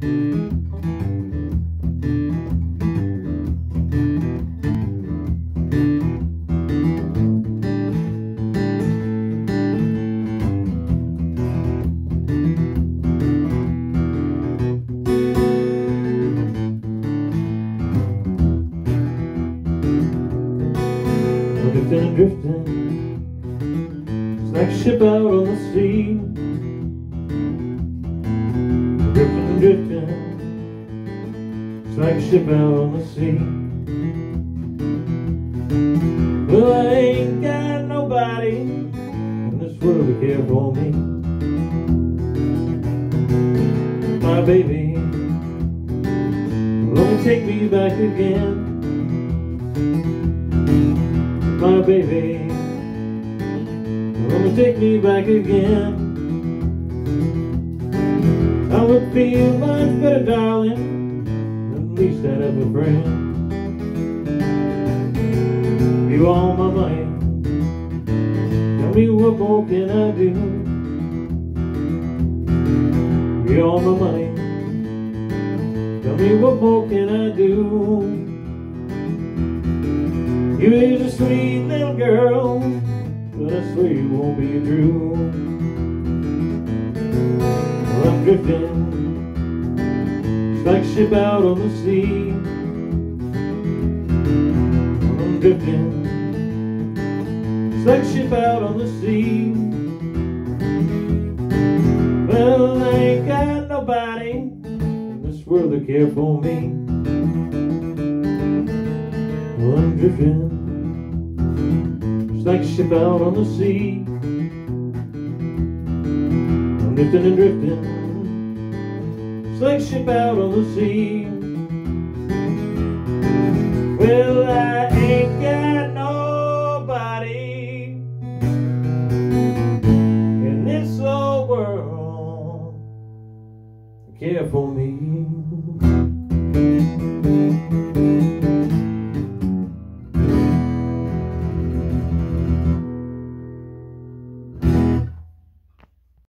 Drifting and drifting, it's like a ship out on the sea. Drifting and drifting, it's like a ship out on the sea. Well, I ain't got nobody in this world to care for me. My baby will only take me back again. My baby will only take me back again. I would feel much better, darling, at least I'd have a friend. You all my money, tell me what more can I do? You all my money, tell me what more can I do? You is a sweet little girl, but I swear you won't be true. Well, I'm drifting, it's like a ship out on the sea. I'm drifting, it's like a ship out on the sea. Well, I ain't got nobody in this world to care for me. Well, I'm drifting, it's like a ship out on the sea. I'm drifting and drifting, it's like a ship out on the sea. Well, I ain't got nobody in this old world to care for me.